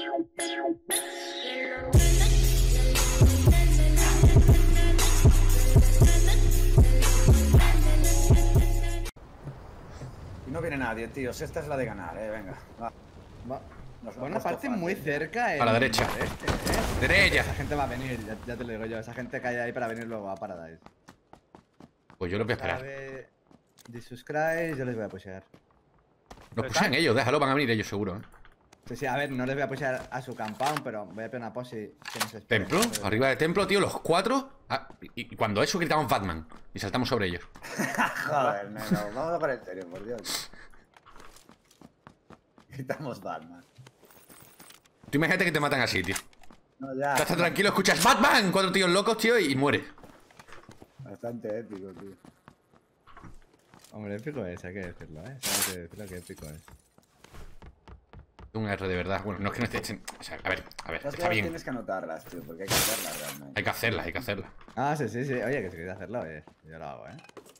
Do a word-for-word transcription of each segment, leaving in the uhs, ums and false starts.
Y no viene nadie, tíos. Esta es la de ganar, eh. Venga, va. Va. Nos lo Bueno, han puesto aparte fácil. muy cerca. A la derecha. Este, ¿eh? ¡Derecha! Esa gente va a venir, ya, ya te lo digo yo. Esa gente cae ahí para venir luego a Paradise. Pues yo lo voy a esperar. Disuscribe, yo les voy a pushear. Los pushan ellos, déjalo, van a venir ellos seguro, ¿eh? Sí, sí, a ver, no les voy a pushear a su compound, pero voy a pedir una pose que nos esperen. ¿Templo? Arriba del templo, tío, los cuatro. Ah, y, y cuando eso gritamos Batman. Y saltamos sobre ellos. Joder, neno. Vamos a por el serio, por Dios. Gritamos Batman. Tú imagínate que te matan así, tío. No, ya. Estás tranquilo, escuchas Batman, cuatro tíos locos, tío, y, y muere. Bastante épico, tío. Hombre, épico es, hay que decirlo, ¿eh? Hay que decirlo que épico es. Un R de verdad. Bueno, no es que no esté... O sea, a ver, a ver, Las está cosas bien. tienes que anotarlas, tío, porque hay que hacerlas realmente. Hay que hacerlas, hay que hacerlas. Ah, sí, sí, sí. Oye, que si queréis hacerlo, oye. Yo lo hago, ¿eh?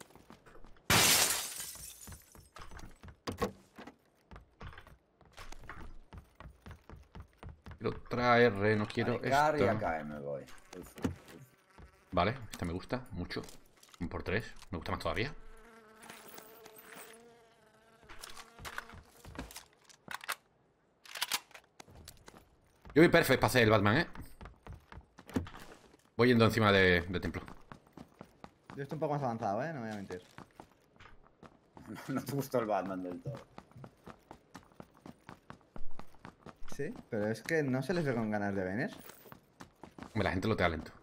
Quiero otra R, no quiero Car y esta. acá me voy. Uf, uf, uf. Vale, esta me gusta mucho. Un por tres, me gusta más todavía. Yo voy perfecto para hacer el Batman, ¿eh? Voy yendo encima de, de templo. Yo estoy un poco más avanzado, ¿eh? No me voy a mentir. No, no te gustó el Batman del todo. Sí, pero es que no se les ve con ganas de venir. Hombre, la gente lo te da lento.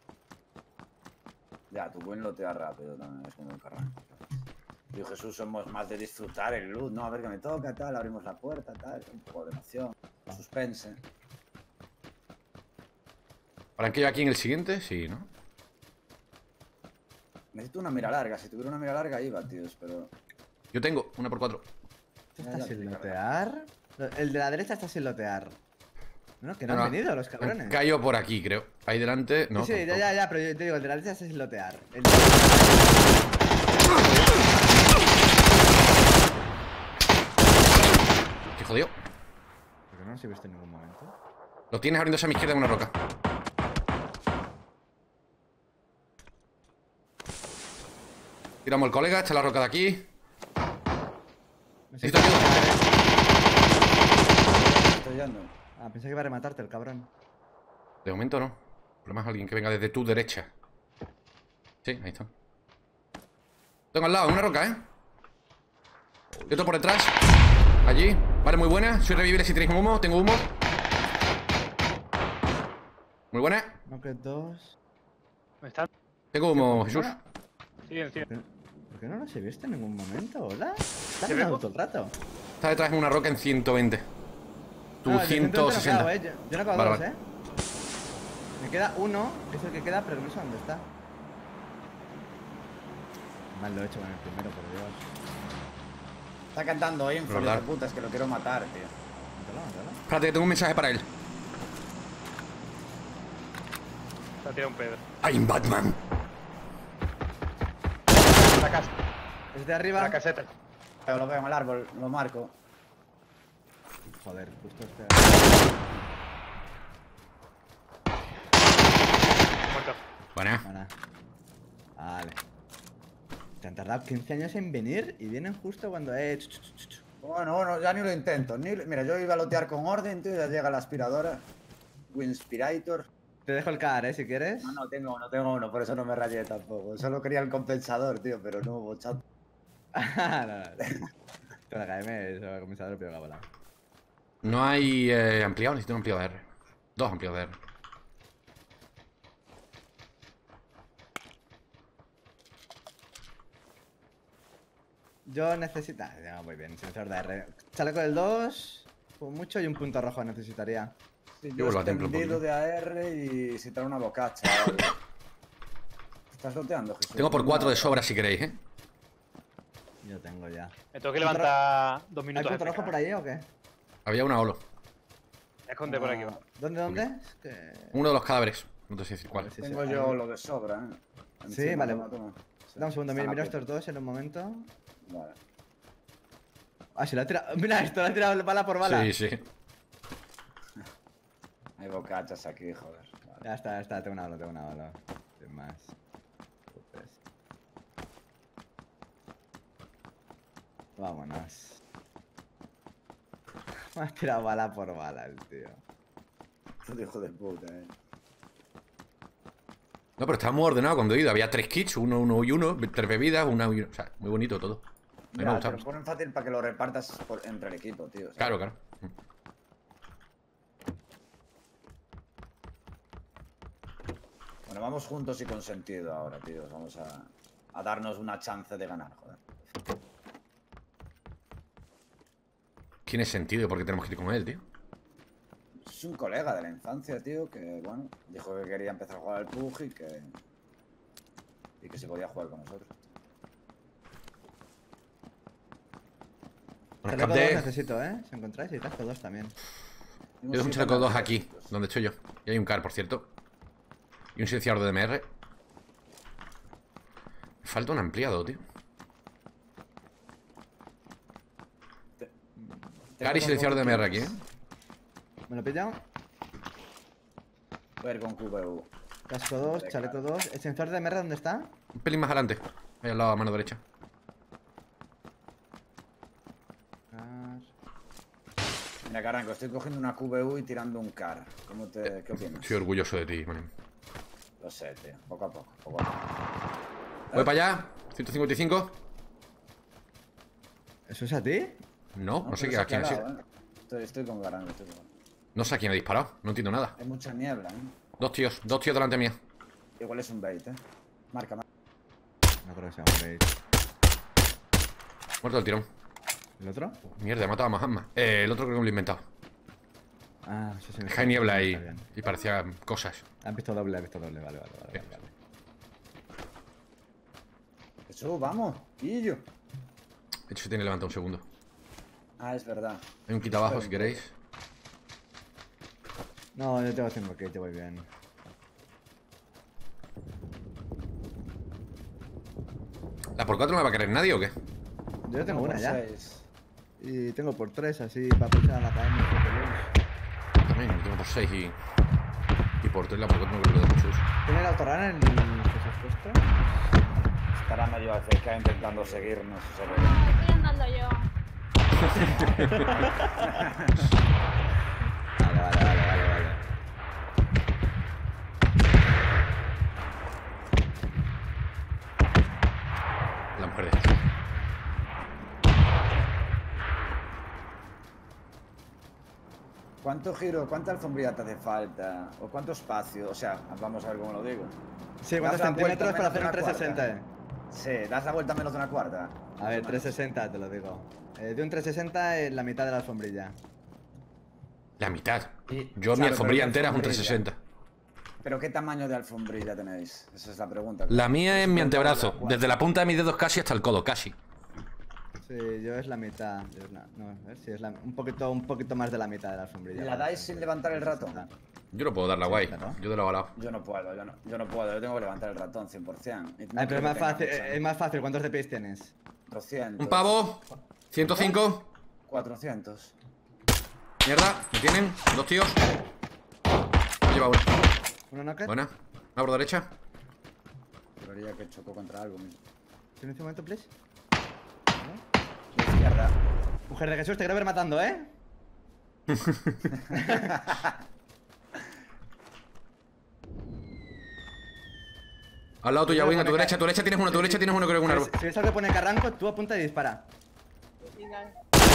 Ya, tu buen lotea rápido también, es como un carrán. Yo, Jesús, somos más de disfrutar el loot, ¿no? A ver qué me toca, tal, abrimos la puerta, tal, un poco de emoción, suspense. ¿Para que yo aquí en el siguiente? Sí, ¿no? Necesito una mira larga, si tuviera una mira larga iba, tíos, pero... Yo tengo una por cuatro. ¿Esto Ya, está ya, sin te lotear? El de la derecha está sin lotear. No, que no, No, han no. venido los cabrones. Cayó por aquí, creo. Ahí delante, no. Sí, sí, ya, tampoco. ya, ya, pero yo te digo, el de la derecha está sin lotear. El de... ¿Qué jodió? Porque no los he visto en ningún momento. Lo tienes abriéndose a mi izquierda en una roca. Tiramos el colega, echa la roca de aquí. Necesito ayuda. Estoy yendo. Ah, pensé que iba a rematarte el cabrón. De momento no. El problema es alguien que venga desde tu derecha. Sí, ahí está. Tengo al lado, en una roca, ¿eh? Y otro por detrás. Allí. Vale, muy buena. Soy revivible si tenéis humo. Tengo humo. Muy buena. No, que dos. ¿Dónde están? Tengo humo, Jesús. Siguen, siguen. ¿Por qué, por qué no los he visto en ningún momento? ¿Hola? Están ¿Qué mirando veo? todo el rato. Está detrás de una roca en ciento veinte. Tú Ah, de ciento sesenta. No, he quedado, ¿eh? Yo, yo no he acabado Vale, dos, vale. ¿eh? Me queda uno, que es el que queda, pero no sé dónde está. Mal lo he hecho con el primero, por Dios. Está cantando info, hijo ¿Verdad? de puta, es que lo quiero matar, tío. Mátalo, mátalo. Espérate, que tengo un mensaje para él. Se ha tirado un pedo. I'm Batman. La casa. Desde arriba. La caseta. Pero lo veo en el árbol, lo marco. Joder, justo este. Muerto. Buena. Buena. Vale. Te han tardado quince años en venir y vienen justo cuando he... ch, ch, ch, ch. Bueno, bueno, ya ni lo intento. Ni... Mira, yo iba a lotear con orden, tío, ya llega la aspiradora. Winspirator. Te dejo el car, ¿eh? Si quieres. No, no, tengo uno, tengo uno, por eso no me rayé tampoco. Solo quería el compensador, tío, pero no hubo chat. no, no, no. Con la K M es el compensador, pero la bola. No hay eh, ampliado, necesito un ampliado de R. Dos ampliados de R. Yo necesito... Ah, ya, muy bien, silenciador de R. Chaleco del dos... Por mucho y un punto rojo necesitaría. Sí, Yo yo vuelvo he a templo un extendido poquito. de A R y si trae una bocacha. ¿Vale? ¿Estás loteando, Jesús? Tengo por cuatro de sobra si queréis, ¿eh? Yo tengo ya. Me tengo que levantar dos ¿Hay minutos. punto de rojo picar. por ahí o qué? Había una holo. Esconde por aquí. Ah, va. ¿Dónde, dónde? Es que... Uno de los cadáveres. No te sé decir cuál. Sí, sí, Tengo hay yo uno. lo de sobra, ¿eh? Sí, Encima, vale. toma, toma. Sí, Dame un segundo, están mira, mira a pie. estos dos en un momento. Vale. Ah, se lo ha tirado. Mira esto, lo ha tirado bala por bala. Sí, sí. Tengo cachas aquí, joder. Vale. Ya está, ya está, tengo una bala, tengo una bala. Sin más. Putes. Vámonos. Me has tirado bala por bala el tío. Puto hijo de puta, eh. No, pero estaba muy ordenado cuando he ido. Había tres kits, uno, uno y uno, tres bebidas, una y uno. O sea, muy bonito todo. A mí me Ya, gusta. te lo ponen fácil para que lo repartas por- entre el equipo, tío. ¿sabes? Claro, claro. Bueno, vamos juntos y con sentido ahora, tío. Vamos a, a darnos una chance de ganar, joder. ¿Tiene sentido? ¿Por qué tenemos que ir con él, tío? Es un colega de la infancia, tío, que, bueno, dijo que quería empezar a jugar al P U B G y que... Y que se podía jugar con nosotros. Bueno, Chaleco cap dos de... necesito, ¿eh? Si encontráis y casco dos también. Yo tengo un chaleco dos aquí, donde estoy yo. Y hay un car, por cierto. Y un silenciador de D M R. Me falta un ampliado, tío. Car y silenciador de D M R aquí, ¿eh? ¿Me lo he pillado? Voy a ir con Q V U. Casco dos, Vale, chaleco claro. dos. ¿El sensor de M R dónde está? Un pelín más adelante. Ahí al lado, a mano derecha. Car. Mira, Caranco, estoy cogiendo una Q V U y tirando un car. ¿Cómo te, ¿Qué opinas? Estoy orgulloso de ti, man. Lo sé, tío. Poco a poco, poco a poco. Voy para allá. ciento cincuenta y cinco. ¿Eso es a ti? No, no sé pero qué, se a quién ha ha sido. quedado, ¿eh? Estoy, estoy con Caranco, estoy con Caranco. No sé a quién ha disparado. No entiendo nada. Hay mucha niebla, ¿eh? Dos tíos, dos tíos delante mía. Igual es un bait, ¿eh? Marca, marca. No creo que sea un bait. Muerto el tirón. ¿El otro? Mierda, he matado a Mahatma. Eh, el otro creo que me lo he inventado. Ah, eso sí. Es que hay niebla ahí. ahí. Y parecía cosas. Han visto doble, han visto doble. Vale, vale, vale. vale, vale. Eso, vamos, pillo. De hecho, se tiene levantado un segundo. Ah, es verdad. Hay un kit abajo si queréis. No, yo tengo cinco que te voy bien. ¿La por cuatro no me va a querer nadie o qué? Yo tengo una Por ya. seis. Y tengo por tres así para pensar en la academia. También, yo tengo por seis y... Y por tres la por cuatro no creo que de mucho uso. ¿Tiene el autorun en el que se has puesto? Estará medio acerca intentando seguirnos. se ve. No, le estoy andando yo. Vale, vale, vale, vale, vale. La mujer de esto. ¿Cuánto giro, cuánta alfombrilla te hace falta? ¿O cuánto espacio? O sea, vamos a ver cómo lo digo. Sí, ¿cuántos Das la vuelta centímetros para menos hacer un de una trescientos sesenta? Sí, das la vuelta a menos de una cuarta. A ver, trescientos sesenta te lo digo. Eh, de un trescientos sesenta en la mitad de la alfombrilla. La mitad. Y- Yo mi claro, alfombrilla pero entera es un alfombrilla. trescientos sesenta. ¿Pero qué tamaño de alfombrilla tenéis? Esa es la pregunta. La mía es mi antebrazo. cuatro. Desde la punta de mis dedos casi hasta el codo, casi. Sí, yo es la mitad. Yo es la- no, a ver si es la- un, poquito, un poquito más de la mitad de la alfombrilla. ¿La dais sin levantar el ratón? Yo no puedo dar la guay. claro. Yo te lo he avalado. Yo no puedo, yo no, yo no puedo, yo tengo que levantar el ratón cien por cien. Y no Ay, creo pero es que más tenga fácil, mucha- es más fácil. ¿Cuántos D P I tienes? doscientos. Un pavo. ciento cinco. cuatrocientos. Mierda. ¿Me tienen? Dos tíos. Me lleva uno. ¿Uno knocker? Buena. Una por derecha. Juraría que chocó contra algo mismo. Silencio un momento, please. De izquierda. Mujer de Jesús, te quiero ver matando, ¿eh? Al lado tuya, Wing, a tu derecha, a tu derecha tienes uno, a tu derecha tienes uno, creo que un árbol. Si, si ves algo que pone carranco, tú apunta y dispara. Venga.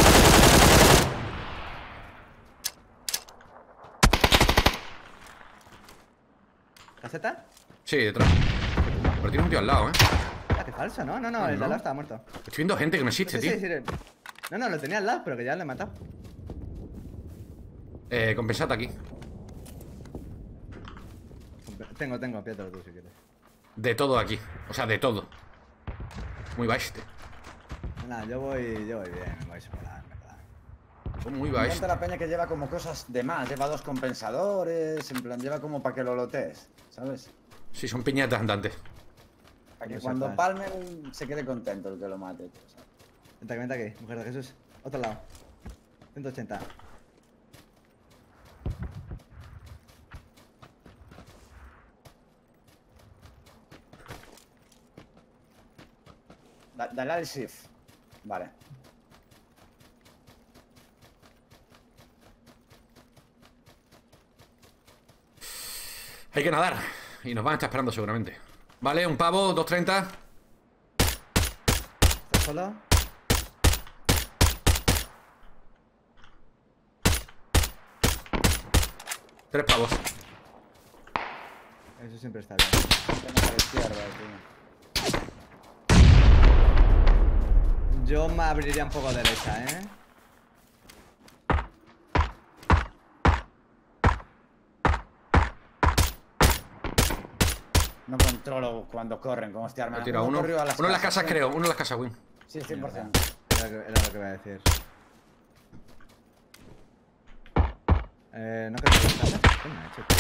¿Caseta? Sí, detrás. Pero tiene un tío al lado, ¿eh? Ah, qué falso, ¿no? No, no, el de No. al lado estaba muerto. Estoy viendo gente que no existe, Sí, sí, tío. sí. No, no, lo tenía al lado, pero que ya lo he matado. Eh, compensate aquí. Tengo, tengo, pídatelo tú si quieres. De todo aquí. O sea, de todo. Muy baiste. Nada, yo voy, yo voy bien, me voy a superar, en verdad. Muy Me baiste. encanta la peña que lleva como cosas de más. Lleva dos compensadores, en plan, lleva como para que lo lotees, ¿sabes? Sí, son piñatas andantes. Para que Lo cuando sepas. palmen se quede contento el que lo mate, tío, ¿sabes? Vente aquí, vente aquí, mujer de Jesús. Otro lado. ciento ochenta. Da- dale al shift. Vale. Hay que nadar. Y nos van a estar esperando seguramente. Vale, un pavo, dos treinta. ¿Estás solo? Tres pavos. Eso siempre está bien. Tengo a la izquierda, tío. Yo me abriría un poco derecha, ¿eh? No controlo cuando corren, como este arma. He tirado uno. Uno corrió a en las casas, ¿eh? creo. Uno en las casas, Win. Sí, cien por ciento. Era lo que, era lo que iba a decir. Eh, no creo que lo ¿Qué me ha hecho?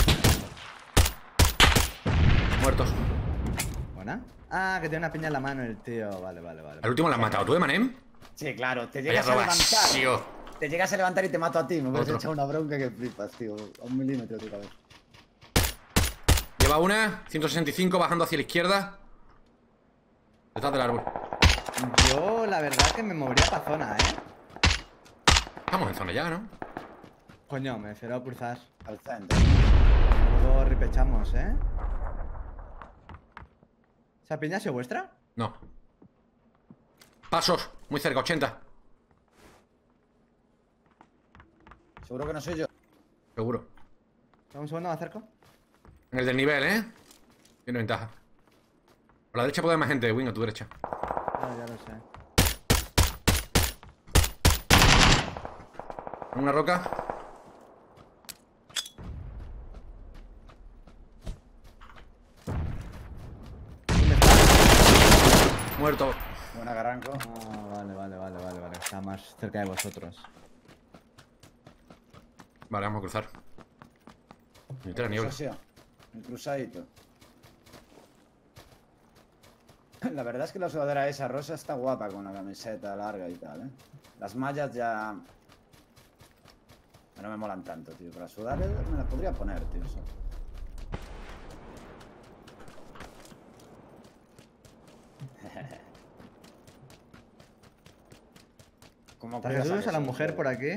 Muertos. ¿Buena? Ah, que tiene una piña en la mano el tío. Vale, vale, vale. Al último lo has matado tú, ¿eh, Manem? Sí, claro. Te Vaya llegas a levantar. robasio. Te llegas a levantar y te mato a ti. Me hubieras Otro. echado una bronca que flipas, tío. A un milímetro de tu cabeza. Lleva una. ciento sesenta y cinco bajando hacia la izquierda. Detrás del árbol. Yo, la verdad, que me movería para zona, ¿eh? Estamos en zona ya, ¿no? Coño, me refiero a cruzar. Al centro. Luego ripechamos, ¿eh? ¿Esa piña ha sido vuestra? No. Pasos. Muy cerca, ochenta. Seguro que no soy yo. Seguro. Dame un segundo, me acerco. En el del nivel, ¿eh? Tiene ventaja. Por la derecha puede haber más gente, Win, a tu derecha. Ah, ya lo sé. En una roca. ¿Dónde está? Muerto. Buena Garranco. Ah, vale, vale, vale, vale, vale. Está más cerca de vosotros. Vale, vamos a cruzar. Necesito la niebla. Socio, un cruzadito. La verdad es que la sudadera esa rosa está guapa con la camiseta larga y tal, ¿eh? Las mallas ya... No me molan tanto, tío. Para sudar me las podría poner, tío. Eso. ¿Cómo ¿Está cuidas Jesús a la eso, mujer tío? por aquí?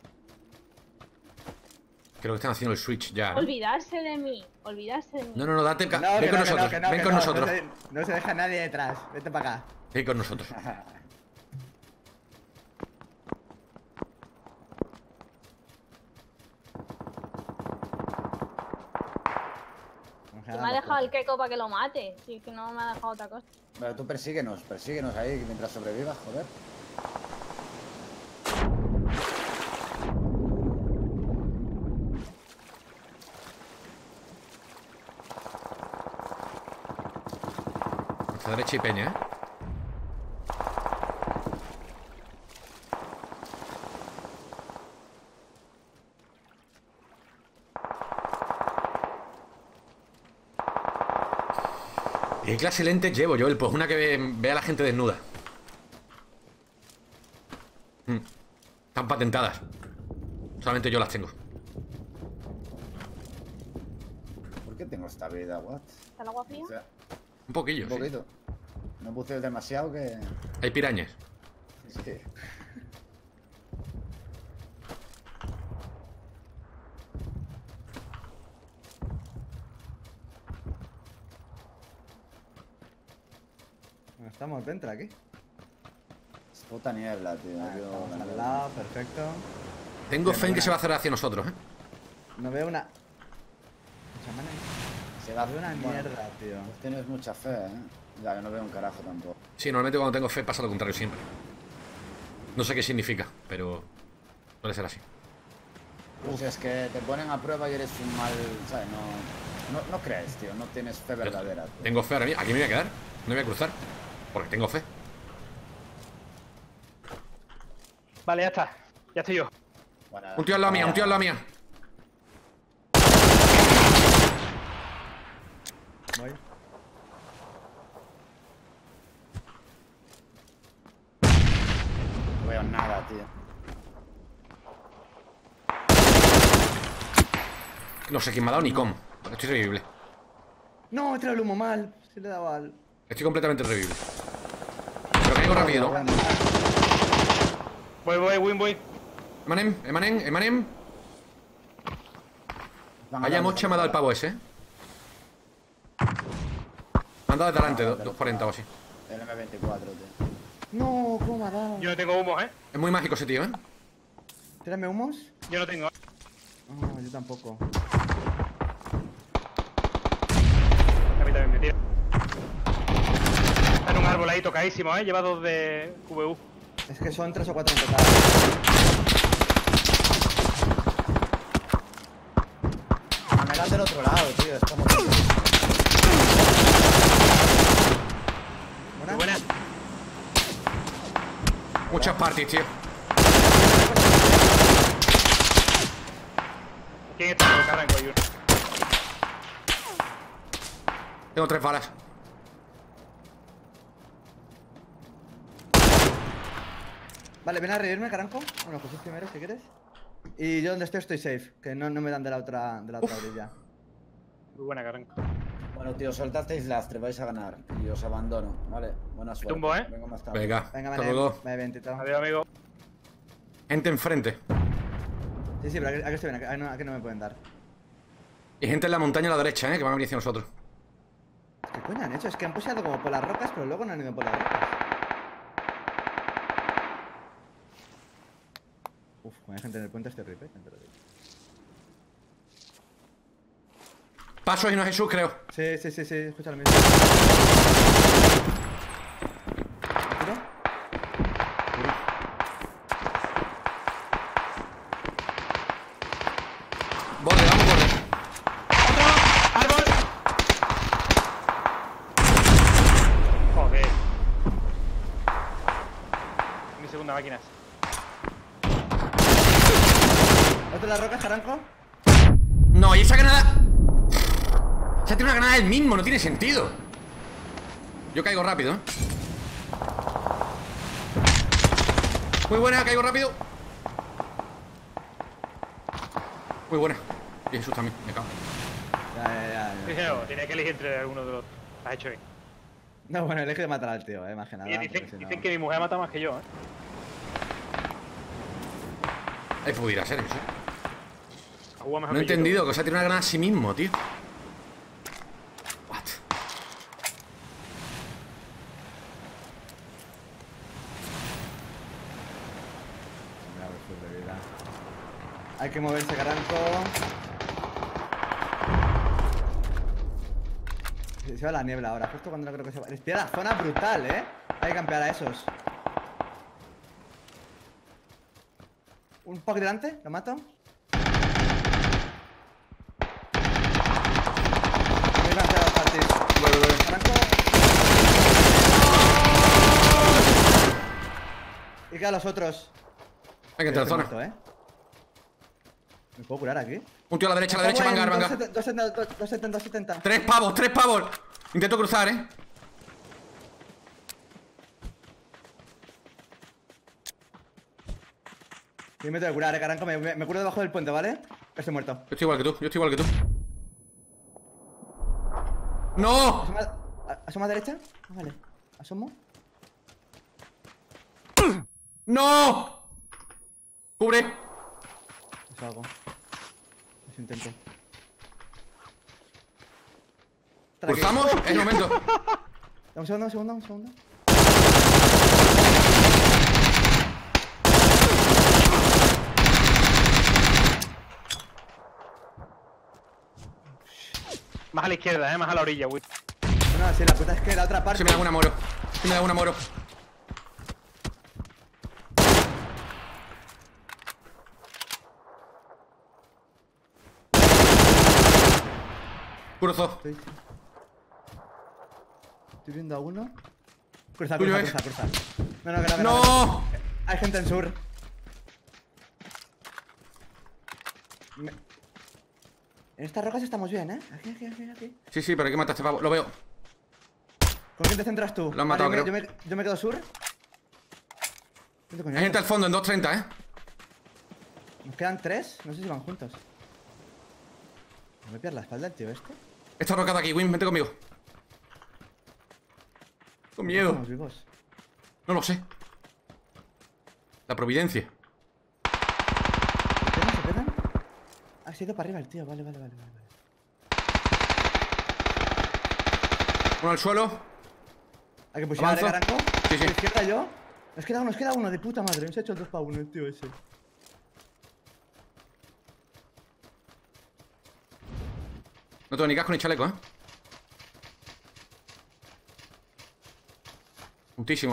Creo que están haciendo el switch ya, ¿no? Olvidarse de mí. Olvidarse de mí. No, no, no, date. ca- No, Ven que con no, que nosotros. no, que no, Ven que con no, nosotros. No se, no se deja nadie detrás. Vete para acá. Ven con nosotros. Vamos a Que dar me ha los dejado el cuatro. Keiko para que lo mate. Sí, que no me ha dejado otra cosa. Pero tú persíguenos, persíguenos ahí mientras sobrevivas, joder. Nuestra derecha y peña, ¿eh? ¿Qué clase de lentes llevo, Joel? Pues una que ve, ve a la gente desnuda. Mm. Están patentadas. Solamente yo las tengo. ¿Por qué tengo esta vida, what? ¿Está el agua fría? O sea, Un poquillo, un sí. poquito. No buceo demasiado que... Hay pirañas. Sí. Estamos dentro aquí. Es puta niebla, tío. Ah, Yo- estamos la al niebla. lado, perfecto. Tengo fe en que se va a hacer hacia nosotros, ¿eh? No veo una... Chamán ahí. Se va No veo una bueno, mierda, tío. pues tienes mucha fe, ¿eh? Ya, que no veo un carajo tampoco. Sí, normalmente cuando tengo fe pasa lo contrario siempre. No sé qué significa, pero suele ser así. Pues es que te ponen a prueba y eres un mal... ¿Sabes? No, no, no crees, tío. No tienes fe verdadera. tío. Tengo fe ahora mismo. Aquí me voy a quedar. No voy a cruzar. Porque tengo fe. Vale, ya está. Ya estoy yo. Bueno, Un tío al lado mía, un tío al lado mía. Voy. No veo nada, tío. No sé quién me ha dado ni com. Estoy revivible. No, he tirado el humo mal. Se le he dado al... Estoy completamente revivible. Pero caigo rápido. Voy, voy, win, voy. Emanem, Emanem, Emanem. Vaya mocha me ha dado el pavo ese. Me han dado de delante, dos cuarenta o así. El eme veinticuatro, tío. No, ¿cómo me ha dado? Yo no tengo humos, ¿eh? Es muy mágico ese tío, ¿eh? ¿Tírame humos? Yo no tengo. No, yo tampoco. A mí también me tira. Está en un árbol ahí tocadísimo, ¿eh? Lleva dos de Q B U. Es que son tres o cuatro en total. Maneras del otro lado, tío. Es como... ¿Buena? Buena. Muchas parties, tío. ¿Quién está en el carranco? Hay uno. Tengo tres balas. Vale, ven a reírme, Caranco. Bueno, Jesús primero, si quieres. Y yo donde estoy estoy safe, que no, no me dan de la otra, de la otra orilla. Muy buena, carranco. Bueno, tío, soltasteis lastre, vais a ganar. Y os abandono, ¿vale? Buena suerte. Tumbo, ¿eh? Vengo más tarde. Venga, Venga, hasta vale. luego. Me ven, Tito. Adiós, amigo. Gente enfrente. Sí, sí, pero aquí, aquí estoy bien, aquí no, aquí no me pueden dar. Y gente en la montaña a la derecha, ¿eh? Que van a venir hacia nosotros. ¿Qué coño han hecho? Es que han puseado como por las rocas, pero luego no han ido por las rocas. Uf, como hay gente en el puente este rip, eh. Te lo digo. Paso y no Jesús, creo. Sí, sí, sí, sí, escucha lo mismo. ¿Me tiro? Borde, vamos, borde. ¡Árbol! Joder. Mi segunda máquina. ¿Otro de las rocas, Caranco? No, y esa granada. Esa tiene una granada del mismo, no tiene sentido. Yo caigo rápido, ¿eh? Muy buena, caigo rápido. Muy buena. Y Jesús también, me cago. Ya, ya, ya. ya. Fíjate, tenía que elegir entre alguno de los. Has hecho bien. No, bueno, elige de matar al tío, eh, más que nada. Y dicen, porque si no- dicen que mi mujer mata más que yo, ¿eh? Ahí pudiera ser eso. Juega mejor No he que yo. entendido que se ha tirado una granada a sí mismo, tío. What? Mira, pues, de vida. Hay que moverse, Caranco. Se se va la niebla ahora, justo cuando no creo que se va. Les tira la zona brutal, eh. Hay que campear a esos. Un poco delante, lo mato. Voy a lanzar los parties. Caranco. Y quedan los otros. Hay que entrar en Estoy zona. muerto, ¿eh? ¿Me puedo curar aquí? Un tío a la derecha, a la derecha, vangar, vangar. doscientos setenta, doscientos setenta, doscientos setenta. Tres pavos, tres pavos. Intento cruzar, ¿eh? Yo me tengo que curar, eh, Caranco. Me, me, me curo debajo del puente, ¿vale? Que estoy muerto. Yo estoy igual que tú, yo estoy igual que tú. ¡No! ¿Asoma, a- asoma a derecha? Ah, vale. ¿Asomo? ¡No! ¡Cubre! Eso hago. Eso intento. Ostras, aquí. ¿Cruzamos? Es el momento. Un segundo, un segundo, un segundo. Más a la izquierda, ¿eh? Más a la orilla, güey. No, no, sí, la puta es que la otra parte. Si me da una moro. Si me da una moro. Cruzo. Estoy, sí. Estoy viendo a uno. Cruza, Tuyo cruza, es. cruza, cruza. No, no, que no, que no. ¡No! Hay gente en sur. Me- En estas rocas estamos bien, ¿eh? Aquí, aquí, aquí, aquí. Sí, sí, pero hay que matar a este pavo. Lo veo. ¿Con quién te centras tú? Lo han matado, yo, me, creo. yo, me, yo me quedo sur. ¿Dónde coño Hay gente eres? al fondo en dos treinta, ¿eh? Nos quedan tres. No sé si van juntos. ¿No me pierdas la espalda el tío este? Esta rocada aquí, Win, vente conmigo. Con miedo. Estamos vivos. No lo sé. La providencia. ¿Se pegan? ¿Se pegan? Ha sido para arriba el tío. Vale, vale, vale, vale. vale. Uno al suelo. ¿Hay que pushear, eh, Avanzo. carajo? Sí, sí. ¿A la izquierda yo? Nos queda uno, nos queda uno de puta madre. Nos ha hecho el dos para uno el tío ese. No tengo ni casco ni chaleco, ¿eh? Puntísimo.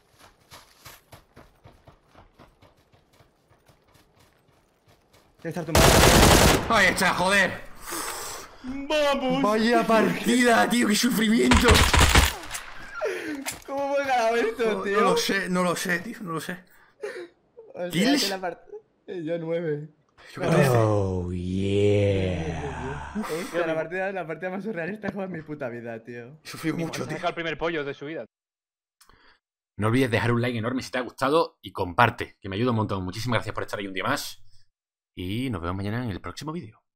Tiene que estar tumbado. Ahí está, joder. ¡Vamos! Vaya partida, tío, qué sufrimiento. ¿Cómo hemos ganado esto, No, tío? no lo sé, no lo sé, tío, no lo sé. O sea, ¿Kills? que la part- eh, Yo nueve. Yo catorce. Oh, yeah. Hostia, la partida, la partida más surrealista que he jugado en mi puta vida, tío. He sufrido mucho, Se tío. saca el primer pollo de su vida. No olvides dejar un like enorme si te ha gustado y comparte, que me ayuda un montón. Muchísimas gracias por estar ahí un día más. Y nos vemos mañana en el próximo vídeo.